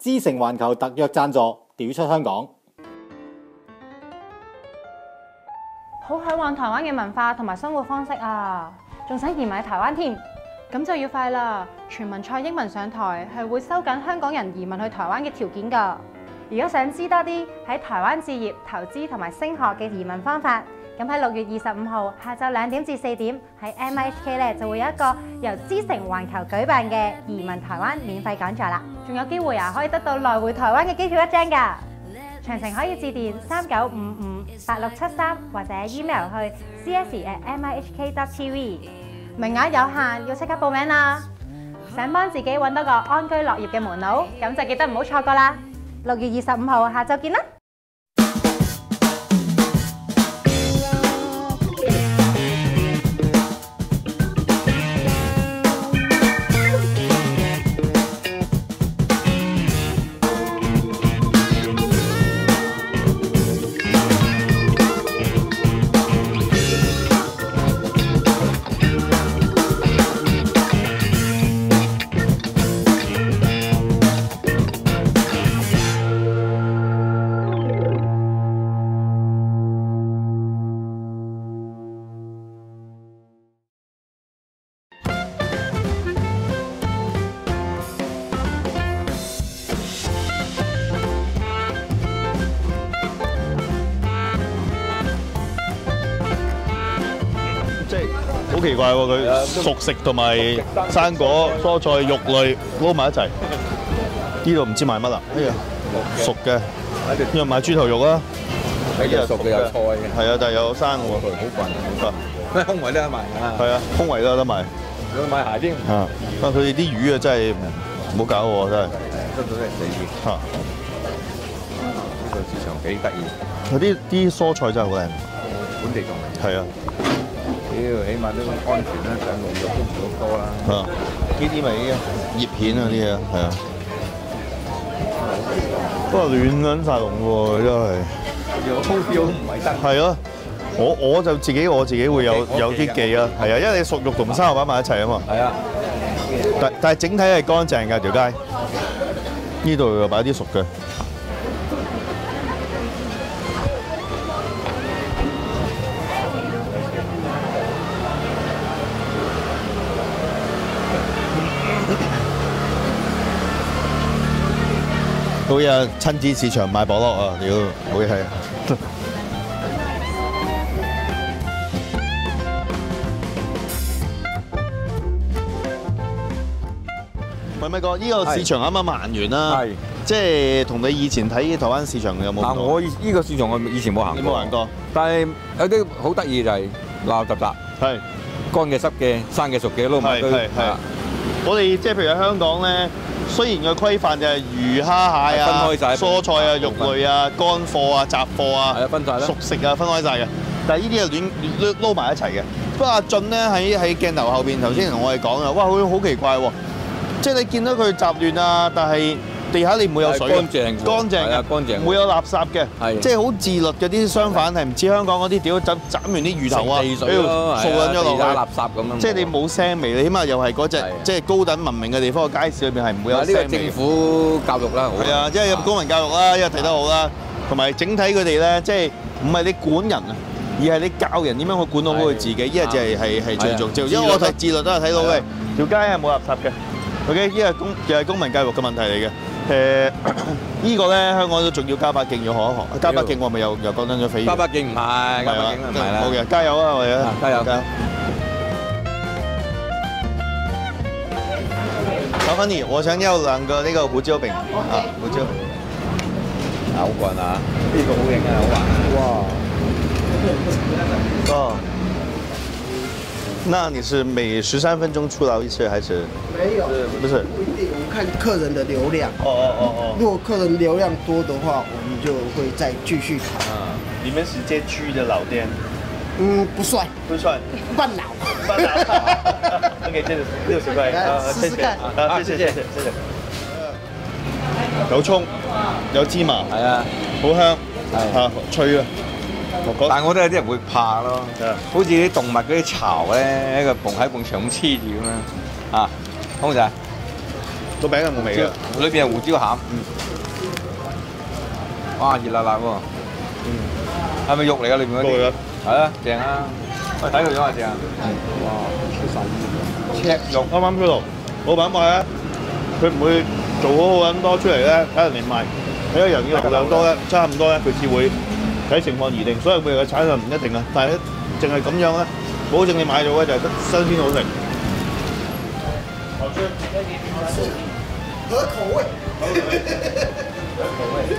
知誠環球特約贊助，屌出香港。 好向往台灣嘅文化同埋生活方式啊，仲想移民台灣添，咁就要快啦！傳聞蔡英文上台係會收緊香港人移民去台灣嘅條件㗎。如果想知多啲喺台灣置業、投資同埋升學嘅移民方法，咁喺6月25號下晝2點至4點喺 MIHK 咧就會有一個由知誠環球舉辦嘅移民台灣免費講座啦，仲有機會可以得到來回台灣嘅機票1張㗎。詳情可以致電39558673或者 email 去 cs@mihk.tv。名額有限，要即刻報名啦！想幫自己揾到個安居樂業嘅門路，咁就記得唔好錯過啦！6月25號下晝見啦！ 好奇怪喎！佢熟食同埋生果、蔬菜、肉類撈埋一齊。呢度唔知賣乜啦？哎呀，熟嘅，呢度賣豬頭肉啦。 呢啲熟嘅有菜嘅。 係啊，但係有生喎。 好貴，咩胸圍都有賣啊！ 係啊，胸圍都有得賣。 有買鞋添。 啊！但佢哋啲魚啊，真係唔好搞喎，真係。 真係死魚。嚇！呢個市場幾得意。 佢啲蔬菜真係好靚。 本地種嚟。係啊。屌，起碼都安全啦，上農藥都唔好多啦。 啊，呢啲咪葉片啊啲啊，係啊。不過亂撚晒龍喎，真係。 有空標唔係得。 係咯，我就自己會有啲記啊，係啊，因為你熟肉同生牛擺埋一齊啊嘛。係啊。但係整體係乾淨㗎條街。呢度又擺啲熟嘅。好嘢！親子市場賣菠蘿啊！屌，好嘢係。喂，咪哥，呢個市場啱啱行完啦，即係同你以前睇台灣市場有冇？ 嗱，我呢個市場我以前冇行過。 你冇行過？ 但係有啲好得意就係鬧雜雜，係乾嘅、濕嘅、生嘅、熟嘅撈埋堆。係。 我哋即係譬如喺香港咧。雖然個規範就係魚蝦蟹啊、蔬菜啊、肉類啊、乾貨啊、雜貨啊、熟食啊分開晒嘅，但係呢啲係撈埋一齊嘅。不過阿俊咧喺鏡頭後邊頭先同我哋講啊，哇，好奇怪喎！即係你見到佢雜亂啊，但係地下你唔會有水，乾淨，唔會有垃圾嘅，即係好自律嘅。啲相反係唔似香港嗰啲屌斬完啲魚頭啊，掃緊咗落去垃圾咁樣。即係你冇腥味，你起碼又係嗰隻即係高等文明嘅地方嘅街市裏邊係唔會有腥味。呢個政府教育啦，係啊，因為有公民教育啦，因為睇得好啦，同埋整體佢哋咧，即係唔係你管人啊，而係你教人點樣去管好佢自己，依個就係最重要。因為我睇自律都係睇到嘅，條街係冇垃圾嘅。OK， 呢個又係公民教育嘅問題嚟嘅。呢個咧香港都仲要加把勁要學一學，加把勁我咪又講緊咗飛。加把勁唔係，加把勁唔係啦。好嘅，加油啊！我哋加油！麻煩你，我想要2個那個胡椒餅啊，胡椒。好棍啊！呢個好型啊，好玩啊！哇！哦。那你是每13分鐘出勞一次還是？沒有，不是， 不一定，我們看客人的流量。如果客人流量多的話，我們就會再繼續談。 你們是街區的老店？ 不算， 不算， 半老。 OK，這個60塊，謝謝，謝謝。有葱，有芝麻，係啊，好香，係脆啊。但係我覺得有啲人會怕咯，好似啲動物嗰啲巢咧，喺個牆咁黐住咁樣啊，空仔， 個餅係冇味嘅， 裏邊係胡椒餡。哇，熱辣辣喎！係咪肉嚟㗎？裏邊嗰啲？肉嚟㗎。係啊，正啊！喂，睇佢樣係正啊！哇，超細嘅，赤肉啱啱嗰度，老闆話咧，佢唔會做好咁多出嚟咧，睇人哋賣，睇下人嘅流量多咧，差唔多咧，佢至會睇情況而定。所以每日嘅產量唔一定啊，但係淨係咁樣咧，保證你買到嘅就係得新鮮好食。好吃， 合口味。 合口味。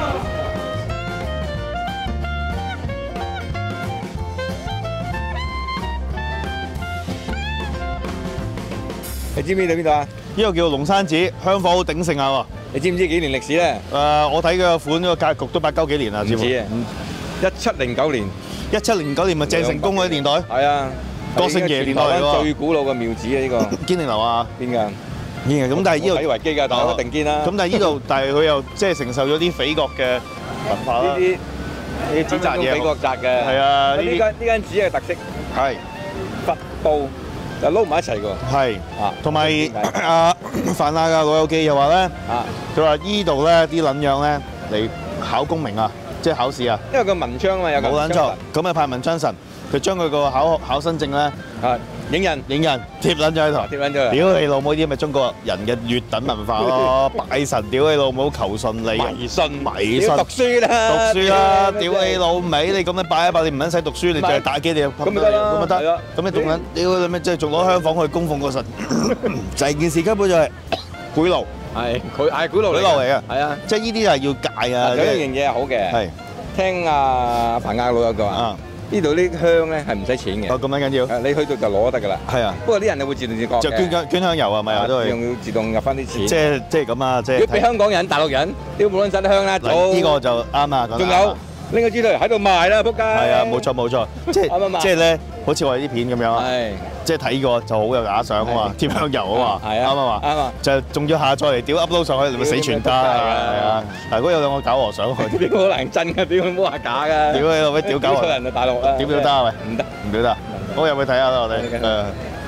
你知唔知到邊度啊？ 呢個叫龍山寺，香火好鼎盛啊喎！ 你知唔知幾年歷史咧？ 我睇佢個款個格局都8、9幾年啦， 唔止啊！1709年 ，1709年咪鄭成功嗰啲年代？係啊，郭聖爺年代嚟喎。 最古老嘅廟寺啊！呢個堅定流啊？ 邊㗎？ 堅嘅，咁但係呢度睇維基㗎，但係一定堅啦。 咁但係呢度，但係佢又即係承受咗啲匪國嘅文化啦。呢啲紙紮嘢， 匪國紮嘅。係啊，呢間寺嘅特色係佛道。就撈埋一齊㗎， 係啊，同埋阿范亞嘅老友記又話咧，佢話依度咧啲撚樣咧嚟考功名啊，即係考試啊， 因為個文昌啊嘛，有個冇撚錯，咁啊派文昌神，佢將佢個考生證咧影印貼撚咗喺度， 貼撚咗， 屌你老母啲咪中國人嘅劣等文化咯，拜神屌你老母求順利，迷信， 讀書啦， 屌你老味，你咁樣拜一拜，你唔撚使讀書，你就係打機你咁咪得，咁你仲撚屌你咩？即係仲攞香房去供奉個神，就係件事根本就係賄賂， 係佢係賄賂嚟嘅， 係啊， 即係呢啲係要戒啊。 有一樣嘢係好嘅，係聽阿彭亞老友講啊。呢度啲香咧係唔使錢嘅。 哦，咁樣緊要。 你去到就攞得㗎啦。係啊。不過啲人就會自動自覺嘅。 就捐香油係咪啊？都係。 用自動入翻啲錢。 即係咁啊！即係。 如果俾香港人、大陸人，屌冇撚曬啲香啦。 呢個就啱啊！ 仲有拎個豬腿喺度賣啦，仆街。 係啊，冇錯。即係咧，好似我哋啲片咁樣啊。係。即係睇過就好有假相啊嘛，貼香油啊嘛，啱啊嘛，啱啊，就仲要下載嚟屌 upload 上去，你咪死全家係啊！嗱，如果有兩個搞和尚去， 邊個可能真嘅？邊個冇話假嘅？ 屌你老味，屌搞和尚人啊！大陸啊， 點都得啊？喂， 唔得， 唔得，好入去睇下啦，我哋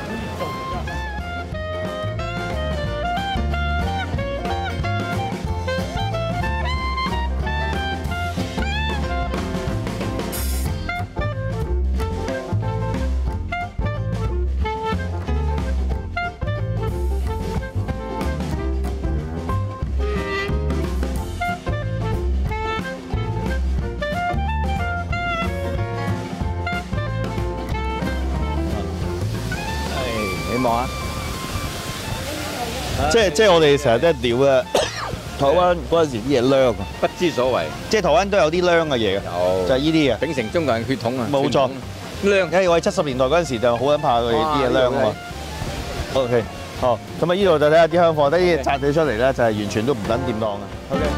你望下， 即係我哋成日都屌啊！台灣嗰陣時啲嘢靚啊， 不知所謂。 即係台灣都有啲靚嘅嘢嘅，就係呢啲嘅， 秉承中國人血統啊！ 冇錯，靚。因為我哋70年代嗰陣時就好撚怕佢哋啲嘢靚啊嘛。OK， 好，咁啊呢度就睇下啲香貨，啲嘢摘咗出嚟咧，就係完全都唔等掂當嘅。OK。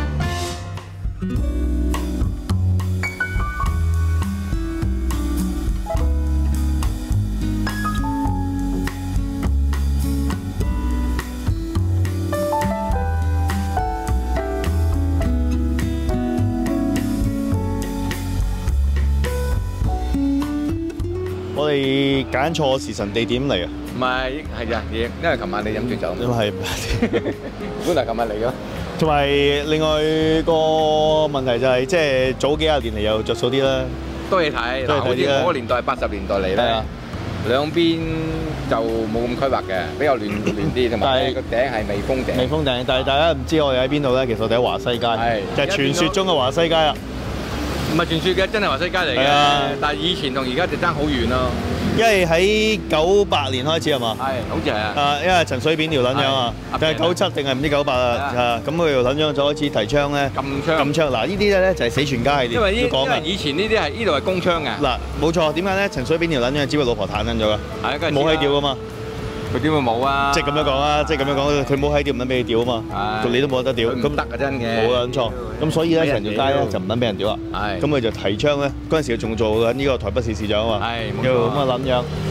我哋揀錯時辰地點嚟啊！ 唔係，係啊，因為琴晚你飲醉酒。 因為本來琴日嚟嘅。 同埋另外個問題就係，即係早幾廿年嚟又着數啲啦。 多嘢睇，嗱，好似我個年代80年代嚟咧，兩邊就冇咁規劃嘅，比較亂啲，同埋個頂係未封頂。 未封頂，但係大家唔知我哋喺邊度咧？其實我哋喺華西街，就係傳說中嘅華西街啊！ 唔係傳說嘅，真係華西街嚟嘅。但係以前同而家就爭好遠咯。 因為喺98年開始係嘛？ 係，好似係啊。 因為陳水扁條撚樣啊，定係97定係唔知98啊？咁佢條撚樣就開始提倡咧。禁槍。嗱，呢啲咧就係死全家系列。因為以前呢啲係呢度係公槍嘅。嗱， 冇錯。點解咧？陳水扁條撚樣只不過老婆彈撚咗㗎。係，冇閪屌㗎嘛。 佢點會冇啊？ 即係咁樣講啊！即係咁樣講，佢冇閪屌唔撚俾你屌啊嘛。你都冇得屌。 咁得啊真嘅。 冇撚錯。咁所以咧，成條街咧就唔撚俾人屌啦。係。咁佢就提倡咧，嗰陣時佢仲做緊呢個台北市市長啊嘛。係。叫咁嘅撚樣。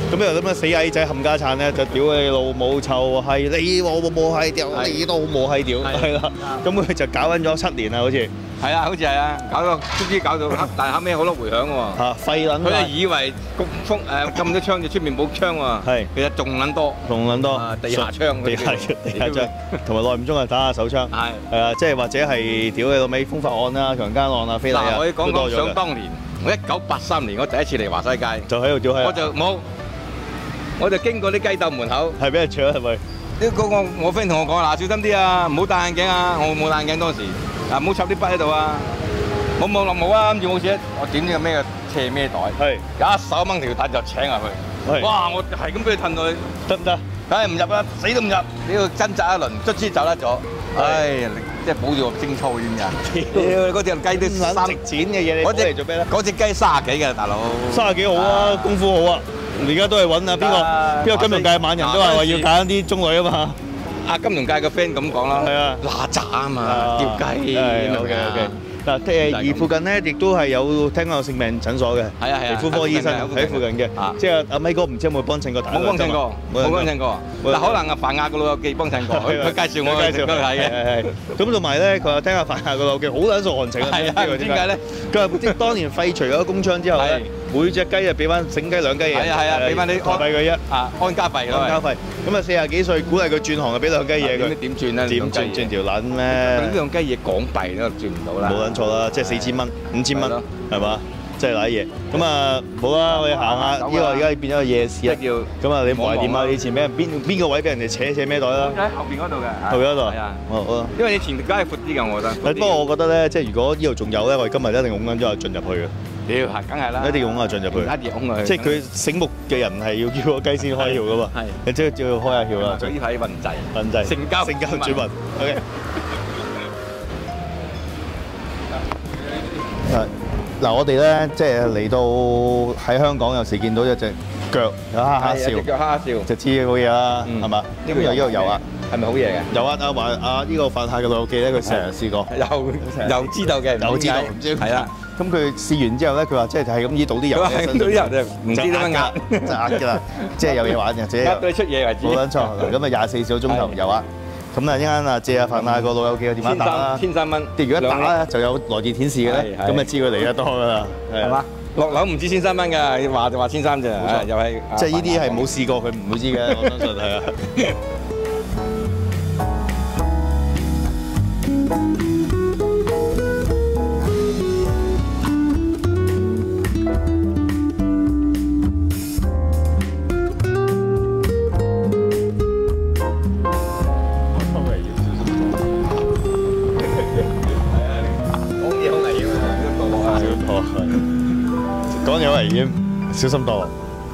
咁又咁啊死矮仔冚家鏟咧，就屌你老母臭係你老母係屌你老母係屌，係啦。咁佢就搞緊咗7年啦，好似。 係啊，好似係啊，搞到卒之搞到，但係後尾好多迴響喎。 嚇廢撚！ 佢就以為封禁咗槍就出面冇槍喎。係，其實仲撚多， 仲撚多。 地下槍， 地下槍，同埋耐唔中啊打下手槍。係啊，即係或者係屌你老味風化案啦、強姦案啊、非禮啊， 我講講想當年，我1983年我第一次嚟華西街， 就喺度屌閪。 我就經過啲雞竇門口， 係俾人搶係咪？ 呢個我 friend 同我講嗱，小心啲啊，唔好戴眼鏡啊，我冇戴眼鏡當時。嗱，唔好插啲筆喺度啊！冇啊，諗住冇事。我點知個咩斜孭袋？係一手掹條帶就請入去。哇！我係咁俾佢褪到去，得唔得？梗係唔入啦，死都唔入。你要掙扎一輪，卒之走得咗。唉，即係保住我貞操先㗎。屌，嗰隻雞都3值錢嘅嘢，你攞嚟做咩咧？嗰隻雞30幾嘅大佬，30幾好啊，功夫好啊。而家都係揾啊邊個金融界猛人都話要揀啲中女啊嘛。金融界嘅 friend 咁講啦，係啊，嗱喳啊嘛，吊雞。OK。嗱，而附近咧亦都係有聽講有性病診所嘅，係啊，皮膚科醫生喺附近嘅，即係阿咪哥唔知有冇幫襯過？冇幫襯過，冇幫襯過。嗱，可能阿范亞個老友記幫襯過，佢介紹我去睇嘅。咁同埋咧，佢話聽阿范亞個老友記好撚受寒情啊。係啊，點解咧？佢話即係當年廢除咗公槍之後咧，每隻雞就俾翻整雞2雞嘢。係啊，俾翻啲台幣佢安家費咯。安家費。咁啊40幾歲鼓勵佢轉行就俾2雞嘢佢。點轉咧？點轉條撚咩？呢2雞嘢港幣都轉唔到啦。冇撚錯啦，即係4000蚊、5000蚊，係嘛？即係瀨嘢。咁啊，好啦，我哋行下呢個而家變咗個夜市啊。咁啊，你賣點啊？以前俾人邊個位俾人哋扯咩袋啦？喺後邊嗰度嘅。後邊嗰度。係啊。好。因為你前街係闊啲㗎，我覺得。不過我覺得咧，即係如果呢度仲有咧，我哋今日一定擁緊咗阿進入去嘅。屌，係梗係啦。一定擁阿進入去。一定擁佢。即係佢醒目嘅人係要叫個雞先開竅㗎嘛。係。你即係叫佢開下竅啦。呢排運滯。運滯。成交轉運。OK。嗱，我哋咧即係嚟到喺香港有時見到一隻腳有哈哈笑，隻腳哈哈笑，就知好嘢啦，係嘛？呢個有呢個油壓，係咪好嘢嘅？油壓啊，話呢個范太嘅老友記咧，佢成日試過，又知道嘅，又知道，唔知係啦。咁佢試完之後咧，佢話即係係咁依倒啲油，倒啲油就唔知點樣壓，就壓㗎啦，即係有嘢玩嘅，自己壓到出嘢為止。冇撚錯，咁啊24小時鐘頭油壓。咁啊，一陣間啊，借阿范太個老友記嘅電話打啦，1300蚊。如果一打咧，就有來電顯示嘅咧，咁啊知佢嚟得多㗎啦，係嘛？落樓唔知1300蚊㗎，話就話1300啫，又係即係呢啲係冇試過，佢唔會知嘅，我相信係啊。講嘢好危險，小心墮。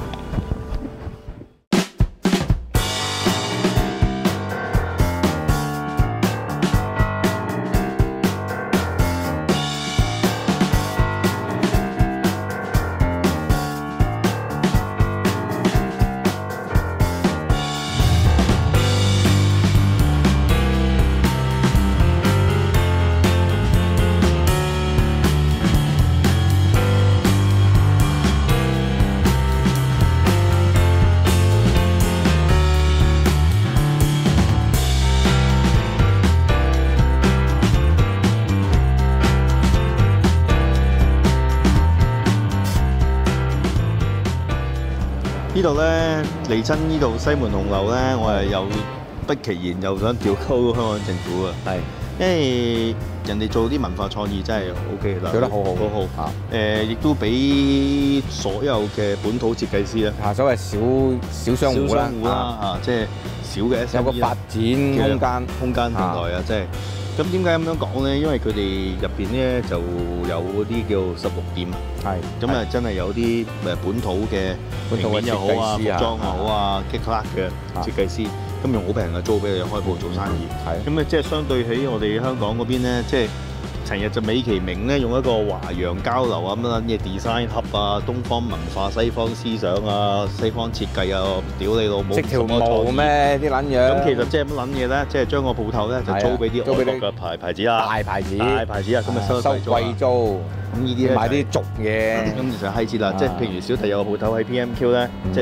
呢度咧嚟親呢度西門紅樓咧，我係又不其然又想調溝香港政府啊！係，因為人哋做啲文化創意真係 OK 啦，做得好好，好好嚇。亦都俾所有嘅本土設計師咧，所謂小商戶啦，即係小嘅 SME 有個發展空間平台啊，即係。咁點解咁樣講咧？因為佢哋入邊咧就有嗰啲叫16店，係咁啊，真係有啲本土嘅平面又好啊，服裝又好啊 ，Kit-Kat 嘅設計師，咁用好平嘅租俾佢哋開鋪做生意。係咁啊，即係相對起我哋香港嗰邊咧，即係成日就美其名咧，用一個華洋交流啊，乜撚嘢 design hub 啊，東方文化、西方思想啊，西方設計啊，屌你老母！識條毛咩啲撚樣？咁其實即係乜撚嘢咧？即係將個鋪頭咧就租俾啲外國嘅牌子啦，大牌子啊，咁啊收貴租。咁呢啲咧買啲俗嘢，咁就閪知啦。即係譬如小弟有個鋪頭喺 PMQ 咧，即係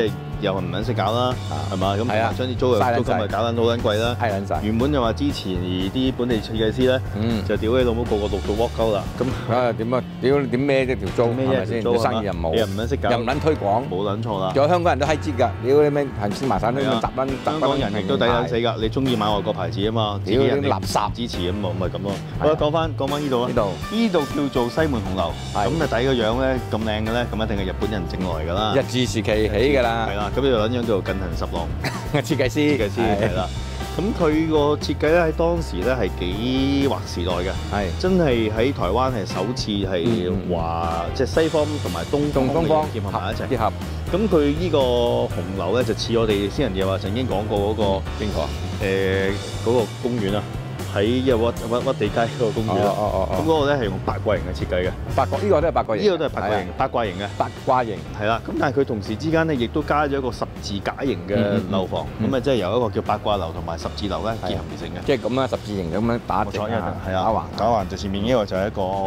又唔撚識搞啦，係嘛？咁將啲租金咪搞撚好撚貴啦， 閪撚晒。 原本就話之前啲本地設計師咧，就屌你老母個個錄到 work 鳩啦，咁點啊？屌點孭啫條租係咪先？生意又冇， 又唔撚識搞， 又唔撚推廣， 冇撚錯啦。 仲有香港人都閪折㗎，屌你咩行先麻散都揼撚， 香港人亦都抵撚死㗎。你中意買外國牌子啊嘛，自己人垃圾支持咁咪咁咯。好啦，講翻呢度啊，呢度叫做西門紅樓，咁啊睇個樣咧咁靚嘅咧，咁一定係日本人整來㗎啦。 日治時期起㗎啦， 係啦，咁呢度撚樣叫做近藤十郎設計師係啦。咁佢個設計咧喺當時咧係幾劃時代嘅，係真係喺台灣係首次係話即係西方同埋東方結合埋一齊。咁佢呢個紅樓咧就似我哋先人嘢話曾經講過嗰個邊個嗰個公園啊。喺屈地街嗰個公園啦，咁嗰個咧係用八卦形嘅設計嘅，呢個都係八卦形，呢個都係八卦形嘅，八卦形係啦。咁但係佢同時之間咧，亦都加咗一個十字架形嘅樓房，咁啊即係由一個叫八卦樓同埋十字樓咧結合而成嘅，即係咁啦，十字形咁樣打直啊，打橫就前面呢個就係一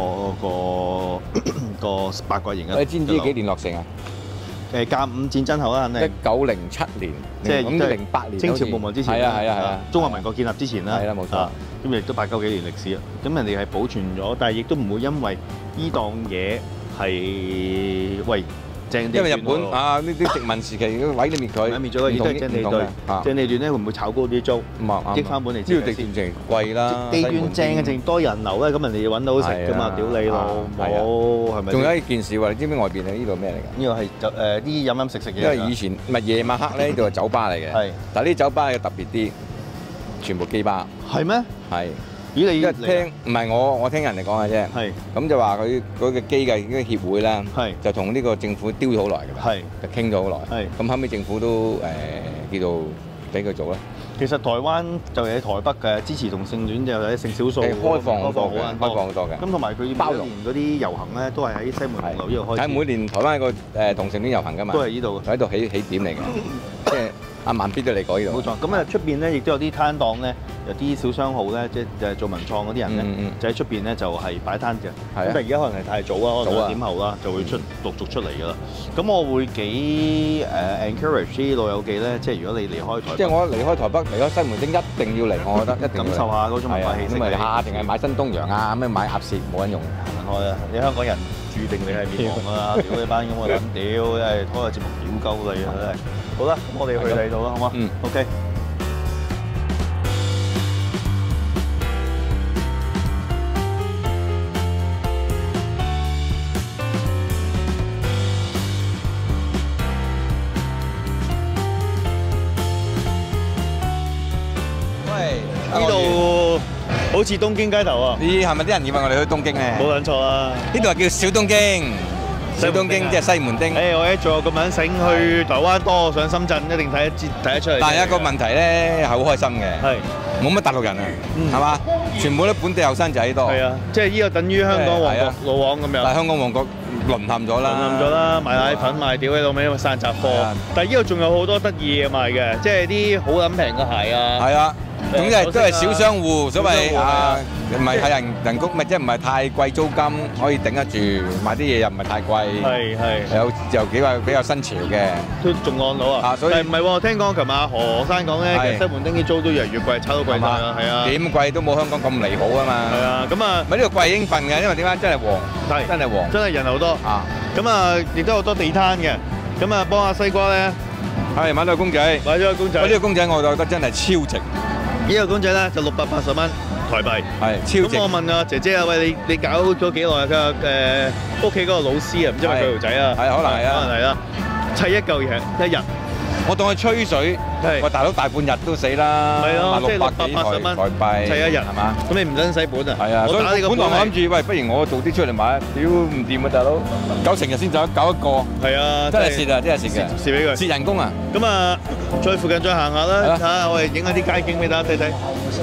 個八卦形嘅。你知唔知幾年落成啊？甲午戰爭後啦，肯定1907年，即係08年，清朝滅亡之前，係啊，中華民國建立之前啦，係啦，冇錯。咁亦都8、9幾年歷史啊。咁人哋係保存咗，但係亦都唔會因為呢檔嘢係喂鄭地段，因為日本啊呢啲殖民時期毀滅佢，毀滅咗，亦都係鄭地段。鄭地段咧會唔會炒高啲租，益翻本地設計師？呢個地段淨貴啦，地段正嘅淨多人流咧，咁人哋要揾到好食㗎嘛，屌你老母係咪？仲有一件事喎，你知唔知外邊呢度咩嚟㗎？呢個係就啲飲食嘅嘢。因為以前唔係夜晚黑咧，呢度係酒吧嚟嘅。係，但係呢啲酒吧嘅特別啲，全部基吧。係咩？係。咦？你聽唔係我聽人哋講嘅啫。係。咁就話佢嗰個機嘅呢個協會啦，係就同呢個政府丟咗好耐㗎啦。係。就傾咗好耐。係。咁後尾政府都叫做俾佢做啦。其實台灣就喺台北嘅支持同性戀就有啲性少數開放好多嘅。咁同埋佢包容嗰啲遊行咧，都係喺西門紅樓呢度開始。喺每年台灣有個同性戀遊行㗎嘛，都係呢度喺度起點嚟嘅，即係阿萬必都嚟過呢度。冇錯。咁啊出邊咧亦都有啲攤檔咧，有啲小商號咧，即係做文創嗰啲人咧，就喺出邊咧就係擺攤嘅。係啊。咁但係而家可能係太早啊，可能2點後啦就會陸續出嚟㗎啦。咁我會幾encourage 啲老友記咧，即係如果你離開台北，即係我離開台北離開西門町一定要嚟，我覺得一定要感受下嗰種文化氣息。咁咪下定係買新東陽啊，咩買鴨舌冇人用，行開啊！你香港人注定你係滅亡㗎啦！屌你班咁嘅撚屌，真係開個節目屌鳩你啊！真係。好啦，咁我哋去第二度啦，好嗎？嗯 ，OK。呢度好似東京街頭啊！咦，係咪啲人以為我哋去東京咧？冇撚錯啊！呢度係叫小東京，小東京即係西門町。我一做咁撚醒去台灣多上深圳，一定睇得出嚟。但係一個問題咧係好開心嘅，係冇乜大陸人啊，係嘛？全部都本地後生仔多。係啊，即係呢個等於香港旺角老王咁樣。但係香港旺角淪陷咗啦，淪陷咗啦，賣奶粉賣屌喺度尾，散雜貨。但係呢度仲有好多得意嘅賣嘅，即係啲好撚平嘅鞋啊。係啊。總之都係小商戶，所謂啊，唔係睇人工，咪即係唔係太貴租金可以頂得住，買啲嘢又唔係太貴，係又比較新潮嘅，都仲按到啊！所以唔係喎，聽講琴日何生講咧，其實西門町啲租都越嚟越貴，炒到貴晒啦，係啊，點貴都冇香港咁離譜啊嘛！係啊，咁啊，咪呢個貴應份嘅，因為點解真係旺，真係旺，真係人流多啊！咁啊，亦都好多地攤嘅，咁啊幫阿西瓜咧，係買咗個公仔，買咗個公仔，呢個公仔我就覺得真係超值。呢個公仔咧就680蚊台幣，係超值。咁我問阿姐姐啊，喂，你搞咗幾耐啊？佢話屋企嗰個老師啊，唔知係咪佢條仔啊？係可能係啊，可能係啦。砌一嚿嘢1日，我當佢吹水，喂大佬大半日都死啦。係咯，即係680蚊台幣砌1日係嘛？咁你唔使洗本啊？係啊，所以本來我諗住，喂，不如我做啲出嚟買，屌唔掂啊大佬，9成日先搞一個。係啊，真係蝕啊，真係蝕嘅，蝕俾佢，蝕人工啊。咁啊，再附近再行下啦，嚇我哋影下啲街景俾大家睇睇。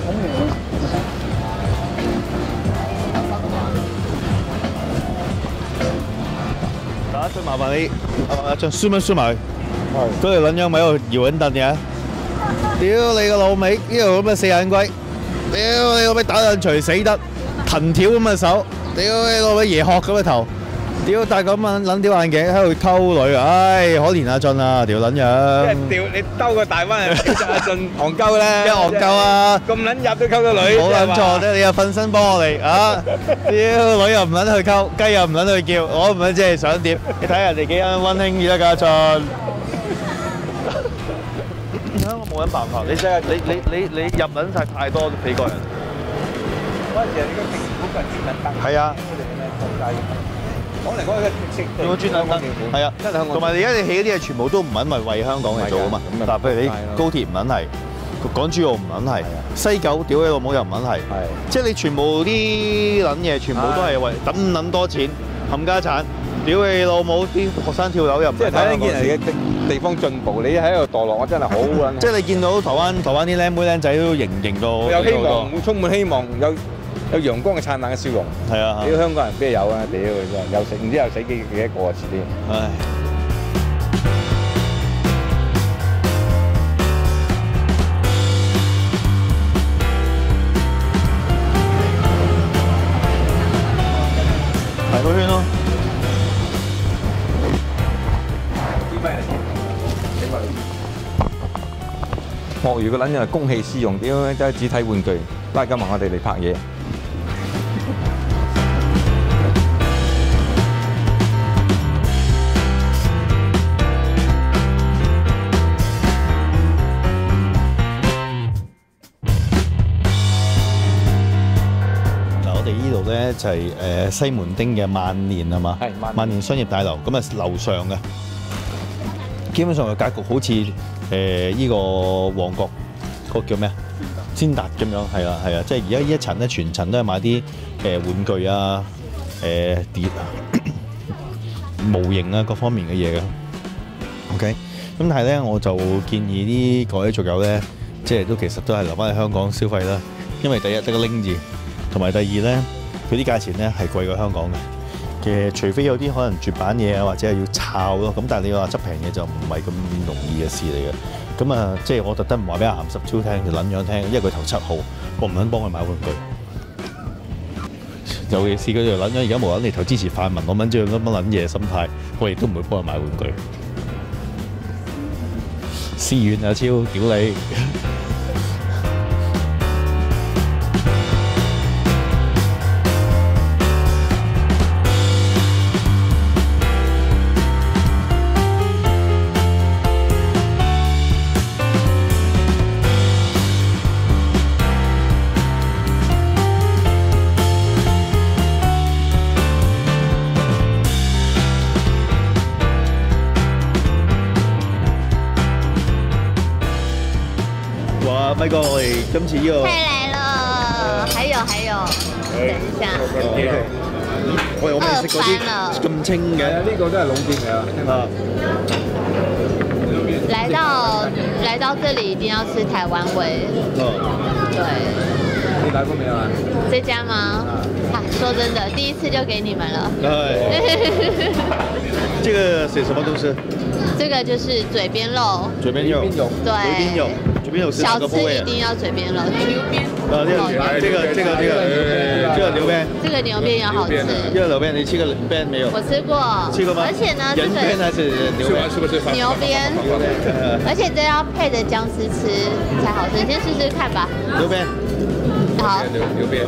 打最麻煩你，將輸輸埋。嗰條撚樣咪喺度搖緊凳嘅，屌你個老味！呢度咁嘅四眼龜，屌你老味打兩錘死得，藤條咁嘅手，屌你老味椰殼咁嘅頭， 屌戴咁撚屌眼鏡喺度溝女，唉可憐阿俊啊，條撚樣。 屌你兜個大灣係阿俊戇鳩咧， 一戇鳩啊！ 咁撚入都溝到女， 冇撚錯啫，你又瞓身幫我哋啊！屌女又唔撚去溝，雞又唔撚去叫，我唔撚即係想點？你睇人哋幾咁溫馨而家阿俊。 香港冇撚辦法，你真係你入撚曬太多美國人。嗰陣時你個政府個專登燈。係啊。講嚟講去食用個專登燈，係啊，同埋而家你起嗰啲嘢全部都唔撚為香港嚟做啊嘛。嗱，譬如你高鐵唔撚係，港珠澳唔撚係，西九屌你老母又唔撚係，即係你全部啲撚嘢全部都係為抌咁撚多錢冚家產，屌你老母啲學生跳樓又唔係。即係睇呢件事嘅地方進步，你喺度墮落，我真係好撚。即係你見到台灣啲僆妹僆仔都型到有希望，會充滿希望，有陽光嘅燦爛嘅笑容。 係啊！ 屌香港人邊有啊？屌佢真係又死唔知又死幾多個啊！遲啲。 唉。圍個圈咯。 鱷魚個撚樣係公器私用，屌真係只睇玩具，拉今日我哋嚟拍嘢。 我哋呢度咧就係西門町嘅萬年係嘛？係萬年商業大樓，咁啊樓上嘅，基本上個格局好似呢個旺角嗰個叫咩啊？先達咁樣，係啊係啊，即係而家呢一層咧全層都係買啲玩具啊、碟啊、模型啊各方面嘅嘢嘅。OK， 咁但係咧我就建議啲各位族友咧，即係都其實都係留翻喺香港消費啦，因為第一得個拎字。同埋第二咧，佢啲價錢咧係貴過香港嘅，除非有啲可能絕版嘢啊，或者係要抄咯。咁但係你話執平嘢就唔係咁容易嘅事嚟嘅。咁啊，即係我特登唔話俾阿鹹濕超聽，就撚樣聽，因為佢頭7號，我唔撚幫佢買玩具。尤其是佢條撚樣而家無撚嚟頭支持泛民，我撚知佢乜撚嘢心態，我亦都唔會幫佢買玩具。思遠啊超，屌你！輝哥，我哋今次呢個快來了，還有，等一下， 我未食過啲咁清嘅，呢個都係老店嚟啊！ 來到這裡一定要吃台灣味。對。 你來過沒有啊？ 這家嗎？說真的，第一次就給你們了。 這個是什麼東西？ 這個就是嘴邊肉。 嘴邊肉。 對。 嘴邊肉。 小吃一定要嘴邊肉，牛邊。 這個牛邊。這個牛邊也好吃。這個牛邊你吃過邊沒有？ 我吃過。吃過嗎？而且呢， 人邊還是牛邊？ 牛邊。而且這要配着薑絲吃才好吃，你先試試看吧。 牛邊。 好。 牛邊。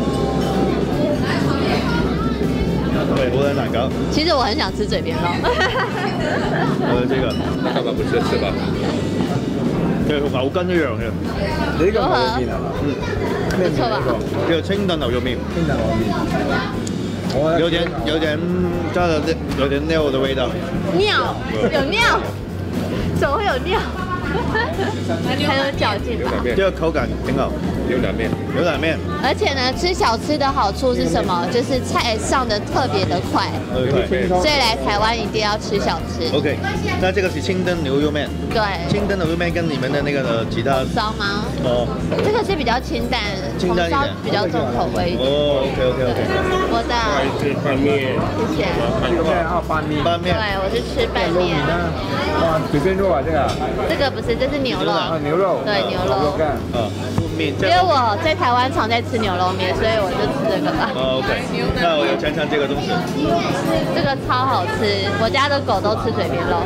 對，好難搞。 其實我很想吃嘴邊肉。 這個，那幹嘛不吃吧？其實同牛筋一樣嘅。你呢個牛肉麵係嘛？ 不錯吧？ 叫做清燉牛肉麵。清燉牛肉麵。有點加了有點料的味道。 料？有料？怎麼會有料？很有嚼勁吧？ 這個口感挺好。牛腩麵。牛腩麵。而且呢，吃小吃的好處是什麼？就是菜上的特別的快。所以來台灣一定要吃小吃。 OK，那這個是清燉牛肉麵。對。清燉牛肉麵跟你們的那個其他。紅燒嗎？哦。這個是比較清淡，紅燒比較重口味。哦 ，OK。我的。 是拌面。 谢谢。 这个面啊，拌面。 对，我是吃拌面。 哇，随便肉啊，这个。 这个不是，这是牛肉。 牛肉。 对，牛肉。 面。 因为我在台湾常在吃牛肉面，所以我就吃这个吧。 OK， 那我要尝尝这个东西。 这个超好吃，我家的狗都吃嘴边肉。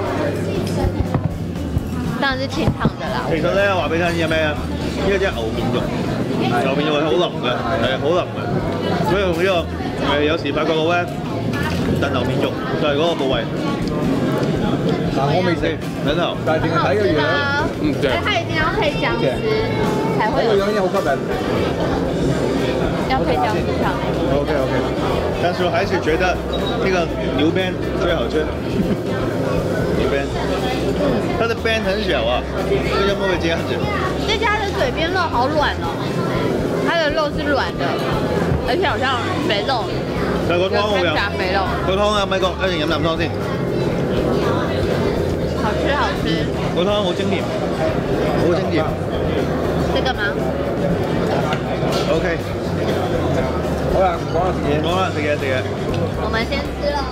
當然是清燙的啦。 其實咧，話俾你聽，咩啊？呢個真係牛面肉，牛面肉係好腍嘅，係好腍嘅。所以用呢個有時發覺到咧，燉牛面肉就係嗰個部位。 嗱，我未食， 等頭， 但係淨係睇個樣， 對，它一定要配薑絲才會有。 個樣好吸引。 要配薑絲上來。 OK， 但是我還是覺得那個牛鞭最好吃。牛鞭。它的边很小啊，为什么会这样子？ 这家的嘴边肉好软哦，它的肉是软的，而且好像肥肉。 但個湯好飲。 肥肉。 個湯啊，咪哥，一定飲啖湯先。 好吃好吃。 個湯好清甜，好清甜。 這個嗎 ？OK。好啦，講下食嘢。講啦，食嘢。 我們先吃咯。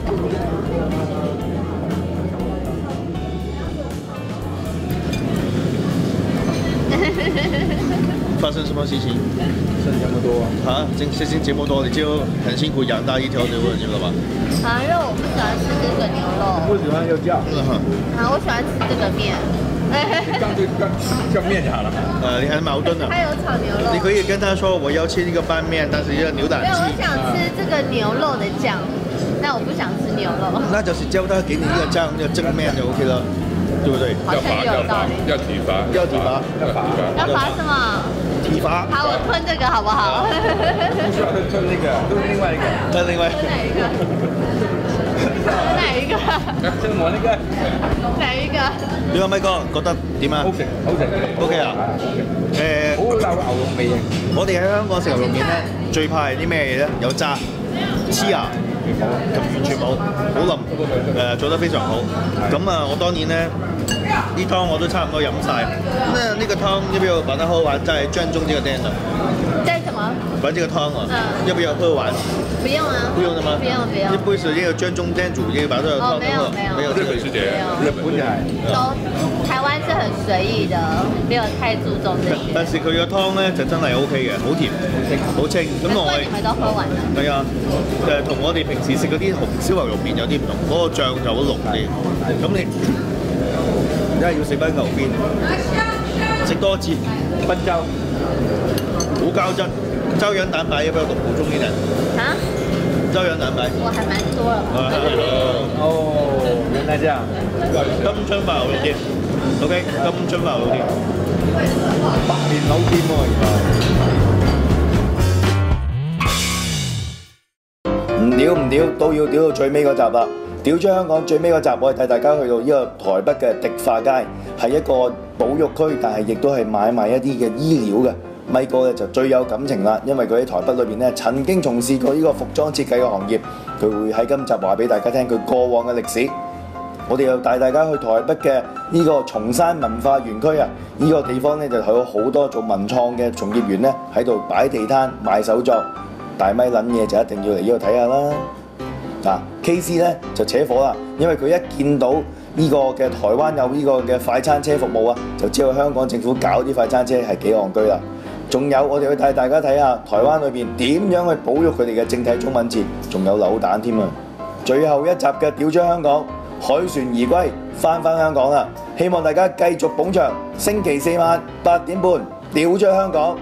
發生什麼事情？ 剩這麼多啊！剩這麼多，你就很辛苦養大一條牛，你知道吧？ 啊，因為我不喜歡吃這個牛肉。 不喜歡就叫。 啊，我喜歡吃這個麵。 這樣就叫麵就好了。 你很矛盾啊。 它有炒牛肉。 你可以跟他說我要吃那個拌麵，但是要牛膽雞。 沒有，我想吃這個牛肉的醬，但我不想吃牛肉。 那就是叫他給你一個醬，那個正面就 OK 了。對不對？ 好像有道理。 要體罰。 要體罰。 要罰什麼？ 體罰。 好，我吞這個好不好？ 不需要吞那個，吞另外一個。 吞另外。 哪一個？哪一個？ 吞我那個。 哪一個？ 你話咪哥覺得點啊？ 好食，好食。 OK 啊？ 好有牛肉味嘅。 我哋喺香港食牛肉麵咧，最怕係啲咩嘢咧？有渣、黐牙。完全冇，好腍，做得非常好。咁啊，我當然咧，啲湯我都差唔多飲晒。那個湯要不要把它喝完再轉中這個店呢？ 在什麼？ 把這個湯啊，要不要喝完？ 不用啊。 不用的嗎？ 不用。 一杯是這個轉中店主，這個把這個湯喝。 沒有。 日本是這樣。 日本就係。 台灣是很隨意的，沒有太注重這些。 但是佢個湯咧就真係 OK 嘅，好甜，好清。咁我哋你們都喝完啦。 係啊，同我哋平時食嗰啲紅燒牛肉麵有啲唔同，嗰個醬就好濃啲。咁你真係要食翻牛邊，食多次賓州，好膠質，膠原蛋白要不要補充啲人？ 啊？ 膠原蛋白。 我還蠻多了。 哦，原來這樣。 金春白牛肉店 ，OK， 金春白牛肉店。 百年老店喎，原來。 唔屌都要屌到最尾嗰集啦！屌咗香港最尾嗰集，我係帶大家去到呢個台北嘅迪化街，係一個保育區，但係亦都係買賣一啲嘅衣料嘅。咪哥咧就最有感情啦，因為佢喺台北裏邊咧曾經從事過呢個服裝設計嘅行業，佢會喺今集話俾大家聽佢過往嘅歷史。我哋又帶大家去台北嘅呢個松山文化園區啊！呢個地方咧就有好多做文創嘅從業員咧喺度擺地攤賣手作，大咪撚嘢就一定要嚟呢度睇下啦。嗱 ，KC 咧就扯火啦，因為佢一見到呢個嘅台灣有呢個嘅快餐車服務啊，就知道香港政府搞啲快餐車係幾戇居啦。仲有我哋去帶大家睇下台灣裏邊點樣去保育佢哋嘅正體中文字，仲有扭蛋添啊！最後一集嘅屌張香港，凱旋而歸，翻香港啦！希望大家繼續捧場，星期四晚8點半，屌張香港。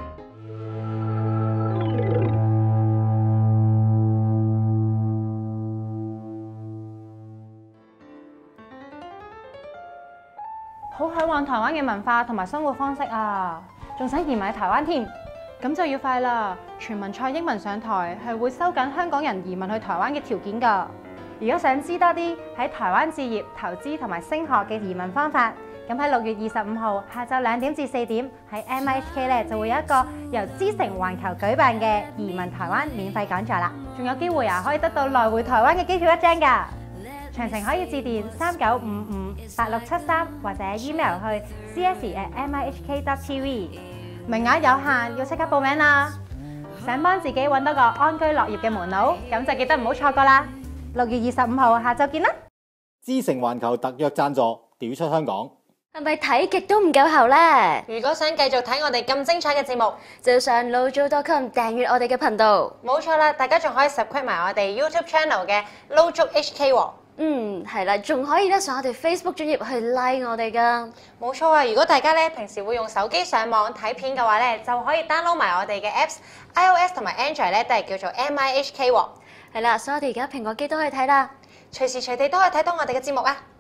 好向往台灣嘅文化同埋生活方式啊！仲想移民台灣添，咁就要快啦！全民蔡英文上台係會收緊香港人移民去台灣嘅條件㗎。如果想知多啲喺台灣置業、投資同埋升學嘅移民方法，咁喺6月25號下晝2點至4點喺 MIHK 咧就會有一個由資誠環球舉辦嘅移民台灣免費講座啦，仲有機會可以得到來回台灣嘅機票1張㗎。詳情可以致電39558673或者 email 去 cs@mihk.tv。名額有限，要即刻報名啦！ 想幫自己揾到個安居樂業嘅門路，咁就記得唔好錯過啦！6月25號下晝見啦！ 知誠環球特約贊助，屌出香港。 係咪睇極都唔夠喉呢？ 如果想繼續睇我哋咁精彩嘅節目， 就要上 Lojo.com 訂閱我哋嘅頻道。 冇錯啦，大家仲可以 subscribe 埋我哋 YouTube channel 嘅 Lojo HK 喎。 係啦，仲可以咧上我哋 Facebook 專頁去 like 我哋噶。 冇錯啊！如果大家咧平時會用手機上網睇片嘅話咧，就可以 download 埋我哋嘅 apps，iOS 同埋 Android 咧都係叫做 MIHK 喎。 係啦，所以我哋而家蘋果機都可以睇啦， 隨時隨地都可以睇到我哋嘅節目啊！